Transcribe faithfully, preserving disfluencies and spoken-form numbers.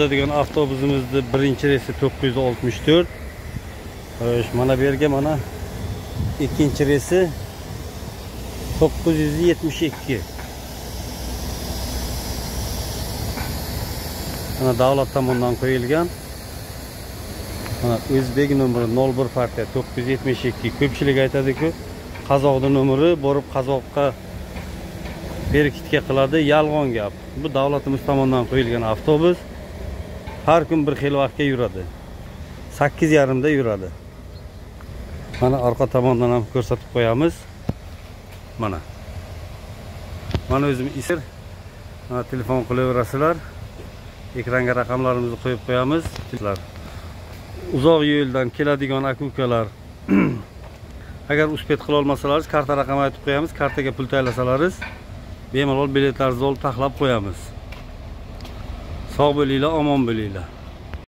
degan avtobusimizni birinchi reysi to'qqiz yuz oltmish to'rt. Xo'sh, mana bu yerga mana ikkinchi reysi to'qqiz yuz yetmish ikki. Mana davlat tomonidan qo'yilgan. Mana O'zbek nomeri nol bir partiya to'qqiz yuz yetmish ikki. Ko'pchilik aytadi-ku, Qozoqning nomeri borib Qozoqqa berkitga qiladi, yolg'on gap. Bu davlatimiz tomonidan qo'yilgan avtobus. Har kun bir xil vaqtga yuradi. sakkiz yarim da yuradi. Mana orqa tomondan ham ko'rsatib qo'yamiz. Mana. Mana o'zim isir. Mana telefon qilaverasizlar. Ekranga raqamlarimizni qo'yib qo'yamiz. Uzoq yo'ldan keladigan aka-ukalar agar uspet qila olmasalaringiz, karta raqamini aytib qo'yamiz. Kartaga pul taylasalaringiz, bemalol biletlaringizni olib taxlab qo'yamiz. Sog' bo'linglar, omon bo'linglar.